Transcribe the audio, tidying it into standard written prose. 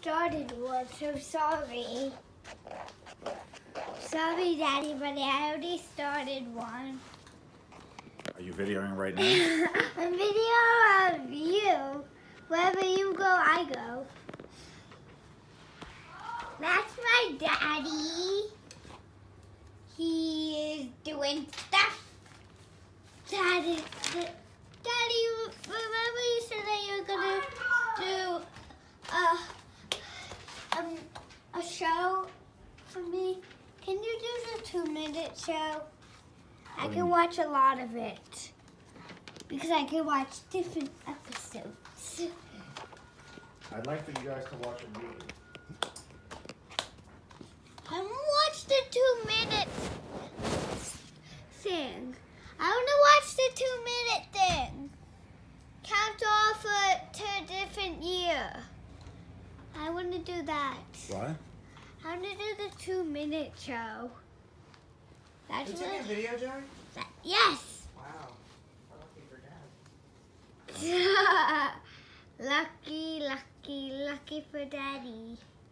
started one, so sorry. Sorry, Daddy, but I already started one. Are you videoing right now? A video of you. Wherever you go, I go. That's my daddy. He is doing stuff. Daddy, remember you said that you were gonna do a show for me? Can you do the 2-minute show? I can watch a lot of it because I can watch different episodes. I'd like for you guys to watch a movie. I want to watch the 2-minute thing. I want to watch the 2-minute thing. Count off to a different year. I want to do that. What? I want to do the 2-minute show. That's You taking a video, Jerry? Yes. Wow. Lucky for Dad. Lucky for Daddy.